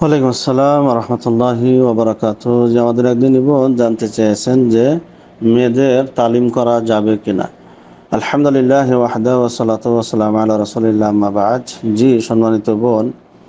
ওয়ালাইকুম আসসালাম রহমতুল্লাহি ওবরাকাতু। যে আমাদের একদিন বোন জানতে চেয়েছেন যে মেয়েদের তালিম করা যাবে কিনা। আলহামদুলিল্লাহ ওয়াহদা ওয়াসসালাতু ওয়াসসালামু আলা রাসূলিল্লাহ আম্মা বা'দ। জি সম্মানিত বোন,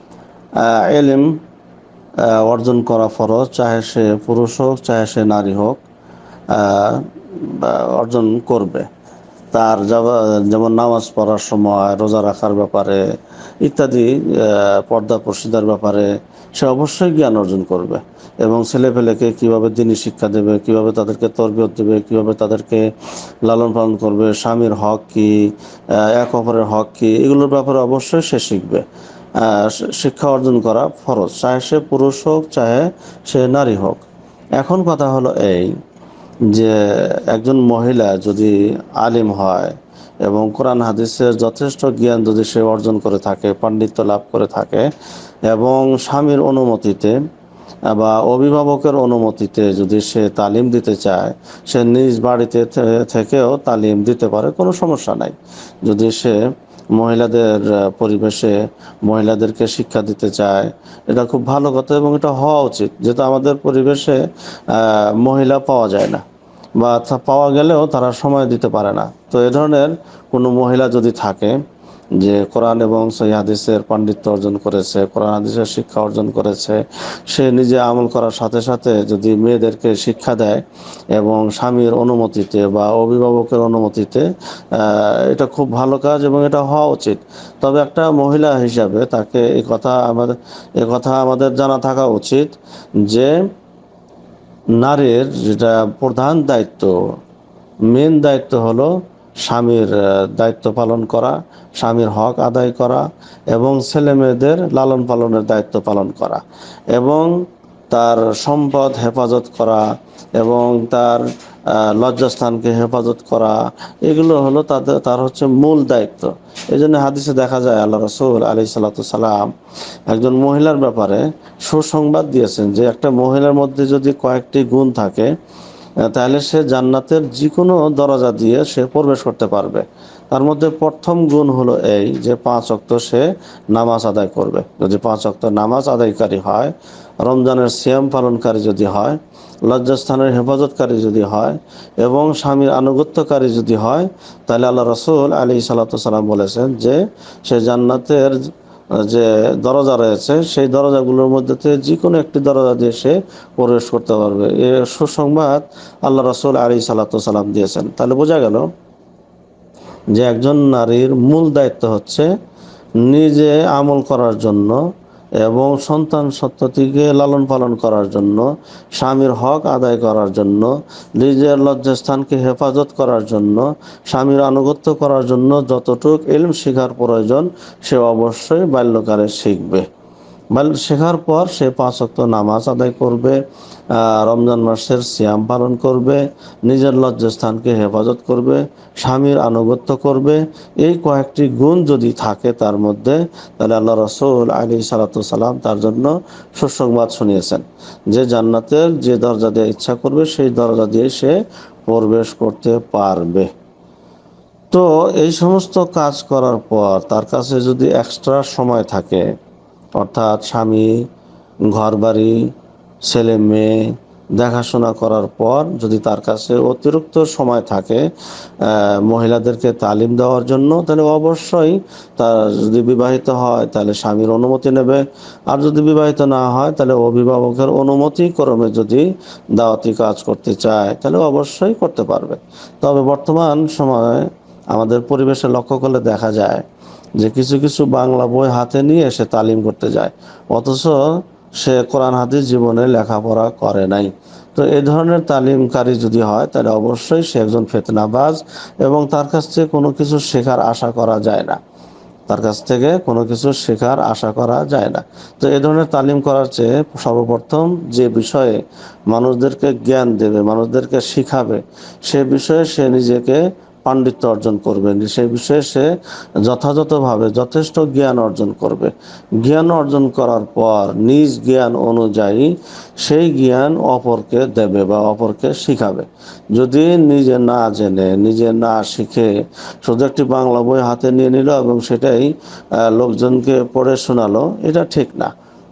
ইলম অর্জন করা ফরজ, চাহে সে পুরুষ হোক চাহে সে নারী হোক, আহ, অর্জন করবে। তার যেমন নামাজ পড়ার সময়, রোজা রাখার ব্যাপারে ইত্যাদি, পর্দা প্রশিদার ব্যাপারে সে অবশ্যই জ্ঞান অর্জন করবে। এবং ছেলেপেলেকে কীভাবে দ্বীনি শিক্ষা দেবে, কীভাবে তাদেরকে তরবিয়ত দেবে, কীভাবে তাদেরকে লালন পালন করবে, স্বামীর হক কী, এক অপরের হক কী, এগুলোর ব্যাপারে অবশ্যই সে শিখবে। শিক্ষা অর্জন করা ফরজ, চাহে সে পুরুষ হোক চাহে সে নারী হোক। এখন কথা হলো এই যে একজন মহিলা যদি আলিম হয় এবং কোরআন হাদিসের যথেষ্ট জ্ঞান যদি সে অর্জন করে থাকে, পাণ্ডিত্য লাভ করে থাকে, এবং স্বামীর অনুমতিতে বা অভিভাবকের অনুমতিতে যদি সে তালিম দিতে চায়, সে নিজ বাড়িতে থেকেও তালিম দিতে পারে, কোনো সমস্যা নাই। যদি সে মহিলাদের পরিবেশে মহিলাদেরকে শিক্ষা দিতে চায়, এটা খুব ভালো কথা এবং এটা হওয়া উচিত। যেহেতু আমাদের পরিবেশে মহিলা পাওয়া যায় না, বা পাওয়া গেলেও তারা সময় দিতে পারে না। তো এ ধরনের কোনো মহিলা যদি থাকে যে কোরআন এবং সহিহ হাদিসের পাণ্ডিত্য অর্জন করেছে, কোরআন হাদিসের শিক্ষা অর্জন করেছে, সে নিজে আমল করার সাথে সাথে যদি মেয়েদেরকে শিক্ষা দেয় এবং স্বামীর অনুমতিতে বা অভিভাবকের অনুমতিতে, এটা খুব ভালো কাজ এবং এটা হওয়া উচিত। তবে একটা মহিলা হিসাবে তাকে এই কথা আমাদের জানা থাকা উচিত যে নারীর যেটা প্রধান দায়িত্ব, মেন দায়িত্ব হলো স্বামীর দায়িত্ব পালন করা, স্বামীর হক আদায় করা, এবং ছেলে মেয়েদের লালন পালনের দায়িত্ব পালন করা, এবং তার সম্পদ হেফাজত করা, এবং তার লজ্জাস্থানকে হেফাজত করা। এগুলো হলো তার হচ্ছে মূল দায়িত্ব। এই জন্য হাদিসে দেখা যায় আল্লাহ রাসূল আলাইহিস সালাতু সালাম একজন মহিলার ব্যাপারে সুসংবাদ দিয়েছেন যে একটা মহিলার মধ্যে যদি কয়েকটি গুণ থাকে, তাহলে সে জান্নাতের যে কোনো দরজা দিয়ে সে প্রবেশ করতে পারবে। তার মধ্যে প্রথম গুণ হলো এই যে 5 ওয়াক্ত সে নামাজ আদায় করবে। যদি 5 ওয়াক্ত নামাজ আদায়কারী হয়, রমজানের সিয়াম পালনকারী যদি হয়, লজ্জাস্থানের হেফাজতকারী যদি হয়, এবং স্বামীর আনুগত্যকারী যদি হয়, তাহলে আল্লাহ রাসূল আলাইহিস সালাতু সালাম বলেছেন যে সে জান্নাতের যে দরজা রয়েছে সেই দরজাগুলোর মধ্যে থেকে যে কোনো একটি দরজা দিয়ে সে প্রবেশ করতে পারবে। এ সুসংবাদ আল্লাহ রাসূল আলাইহিস সালাতু সালাম দিয়েছেন। তাহলে বোঝা গেল যে একজন নারীর মূল দায়িত্ব হচ্ছে নিজে আমল করার জন্য এবং সন্তান সন্ততিকে লালন পালন করার জন্য, স্বামীর হক আদায় করার জন্য, নিজের লজ্জাস্থানকে হেফাজত করার জন্য, স্বামীর আনুগত্য করার জন্য যতটুক ইলম শেখার প্রয়োজন সে অবশ্যই বাল্যকালে শিখবে। শেখার পর সে 5 ওয়াক্ত নামাজ আদায় করবে, রমজান মাসের সিয়াম পালন করবে, নিজের লজ্জাস্থানকে হেফাজত করবে, স্বামীর আনুগত্য করবে। এই কয়েকটি গুণ যদি থাকে তার মধ্যে, তাহলে আল্লাহ রাসূল আলাইহিস সালাতু সালাম তার জন্য সুসংবাদ শুনিয়েছেন যে জান্নাতের যে দরজা দিয়ে ইচ্ছা করবে সেই দরজা দিয়ে সে প্রবেশ করতে পারবে। তো এই সমস্ত কাজ করার পর তার কাছে যদি এক্সট্রা সময় থাকে, অর্থাৎ স্বামী, ঘরবাড়ি, ছেলে মেয়ে দেখাশোনা করার পর যদি তার কাছে অতিরিক্ত সময় থাকে মহিলাদেরকে তালিম দেওয়ার জন্য, তাহলে অবশ্যই তার, যদি বিবাহিত হয় তাহলে স্বামীর অনুমতি নেবে, আর যদি বিবাহিত না হয় তাহলে অভিভাবকের অনুমতি ক্রমে যদি দাওয়াতি কাজ করতে চায় তাহলে অবশ্যই করতে পারবে। তবে বর্তমান সময়ে আমাদের পরিবেশে লক্ষ্য করলে দেখা যায় যে কিছু কিছু বাংলা বই হাতে নিয়ে সে তালিম করতে যায়, অথচ সে কোরআন হাদিস জীবনে লেখাপড়া করে নাই। তো এই ধরনের তালিমকারী যদি হয় তাহলে অবশ্যই সে একজন ফিতনাবাজ এবং তার কাছ থেকে কোনো কিছু শেখার আশা করা যায় না। তার কাছ থেকে কোনো কিছু শেখার আশা করা যায় না। তো এই ধরনের তালিম করার চেয়ে সর্বপ্রথম যে বিষয়ে মানুষদেরকে জ্ঞান দেবে, মানুষদেরকে শিখাবে, সে বিষয়ে সে নিজেকে পাণ্ডিত্য অর্জন করবে, সেই বিষয়ে সে যথাযথভাবে যথেষ্ট জ্ঞান অর্জন করবে। জ্ঞান অর্জন করার পর নিজ জ্ঞান অনুযায়ী সেই জ্ঞান অপরকে দেবে বা অপরকে শিখাবে। যদি নিজে না জেনে, নিজে না শিখে শুধু একটি বাংলা বই হাতে নিয়ে নিল এবং সেটাই লোকজনকে পড়ে শোনালো, এটা ঠিক না।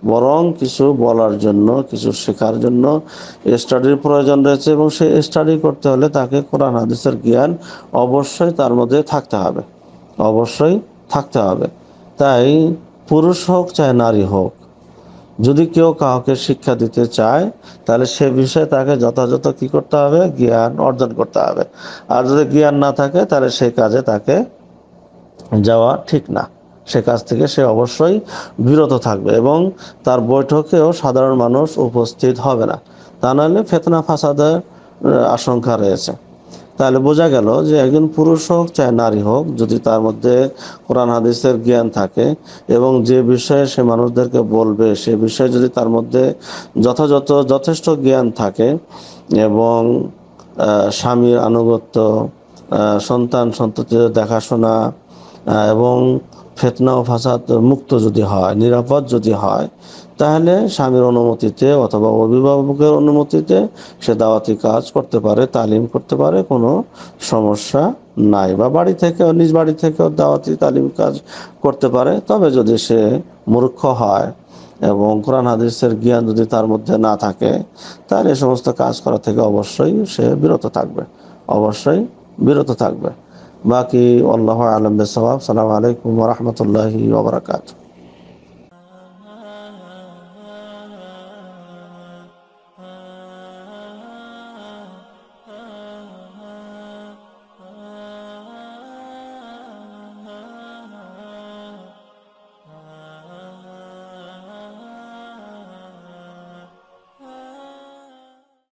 বরং কিছু বলার জন্য, কিছু শেখার জন্য স্টাডির প্রয়োজন রয়েছে, এবং সেই স্টাডি করতে হলে তাকে কোরআন হাদিসের জ্ঞান অবশ্যই তার মধ্যে থাকতে হবে, অবশ্যই থাকতে হবে। তাই পুরুষ হোক চাहे নারী হোক, যদি কেউ কাউকে শিক্ষা দিতে চায় তাহলে সে বিষয়ে তাকে যথাযথ কি করতে হবে, জ্ঞান অর্জন করতে হবে। আর যদি জ্ঞান না থাকে তাহলে সেই কাজে তাকে যাওয়া ঠিক না, সে কাজ থেকে সে অবশ্যই বিরত থাকবে, এবং তার বৈঠকেও সাধারণ মানুষ উপস্থিত হবে না, তা নাহলে ফিতনা ফাসাদের আশঙ্কা রয়েছে। তাহলে বোঝা গেল যে একজন পুরুষ হোক চাहे নারী হোক, যদি তার মধ্যে কোরআন হাদিসের জ্ঞান থাকে এবং যে বিষয়ে সে মানুষদেরকে বলবে সে বিষয়ে যদি তার মধ্যে যথেষ্ট জ্ঞান থাকে, এবং স্বামীর আনুগত্য, সন্তান সন্ততিদের দেখাশোনা, এবং ফিতনা ও ফাসাদ মুক্ত যদি হয়, নিরাপদ যদি হয়, তাহলে স্বামীর অনুমতিতে অথবা অভিভাবকের অনুমতিতে সে দাওয়াতি কাজ করতে পারে, তালিম করতে পারে, কোনো সমস্যা নাই। বা বাড়ি থেকেও, নিজ বাড়ি থেকেও দাওয়াতি তালিম কাজ করতে পারে। তবে যদি সে মূর্খ হয় এবং কোরআন হাদিসের জ্ঞান যদি তার মধ্যে না থাকে, তাহলে এই সমস্ত কাজ করা থেকে অবশ্যই সে বিরত থাকবে, অবশ্যই বিরত থাকবে। বাকি আল্লাহু আ'লাম বিস-সাওয়াব। আসসালামু আলাইকুম ওয়া রাহমাতুল্লাহি ওয়া বারাকাতুহু।